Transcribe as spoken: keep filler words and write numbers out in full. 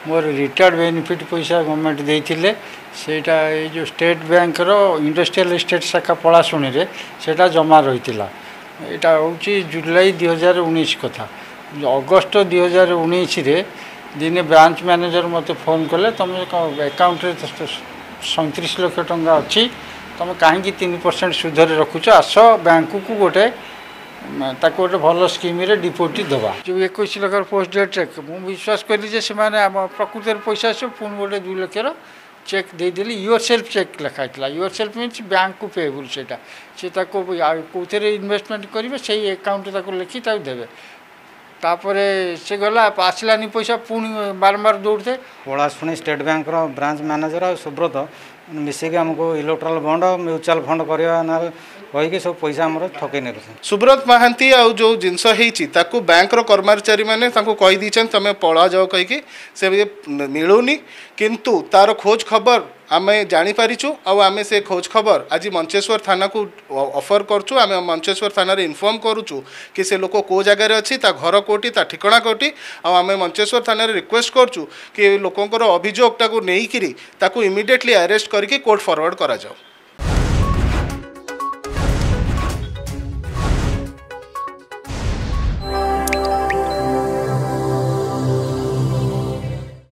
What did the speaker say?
मोर retired benefit पैसा government देते सेटा जो स्टेट बैंक रो इंडस्ट्रियल एस्टेट शाखा पलाशुणी रे सेटा जमा रही यहाँ हूँ जुलाई दुई हजार उन्नीस कथा अगस्ट दुई हजार उन्नीस दिने ब्रांच मैनेजर मत फोन कले तुम अकाउंट सैंतीस लाख टंका अच्छी तुम कहीं तीन परसेंट सुधर रखुच आस बैंक को गोटे ताको गोटे भल स्कीम रे डिपोजिट दवा जो इक्कीस लाख पोस्ट डेट चेक मुझे विश्वास कली प्रकृत पैसा आस पुणी गोटे दुई लक्षर चेक देदेली योर सेल्फ चेक लिखाई योर सेल्फ मीन्स बैंक को पेबुल से कौन इन्वेस्टमेंट करेंगे से अकाउंट लिखी देवे तापर से गला आसलानी पैसा पुणी बारंबार दौड़ते Palasuni State Bank branch manager और सुब्रत मिसिक आमको इलेक्ट्राल बंड म्यूचुअल फंड करवा कहीकि सब पैसा आम ठकई ने सुब्रत महांती आ जो जिनस होती बैंक कर्मचारी मैंने कहीदी तुम पला जाओ कहीकि से मिलूनी किंतु तार खोज खबर आम जापारिचु आम से खोज खबर आज मंचेश्वर थाना को ऑफर करचु आम मंचेश्वर थाना रे इन्फॉर्म करुचु कि से लोक को जगार अच्छी घर कोटी ता ठिकाना कोटी आम मंचेश्वर थाना रे रिक्वेस्ट करचु कि लोकंकर अभियोगटा को नहीं ताकू इमिडिएटली अरेस्ट करके कोर्ट फॉरवर्ड करा जाओ।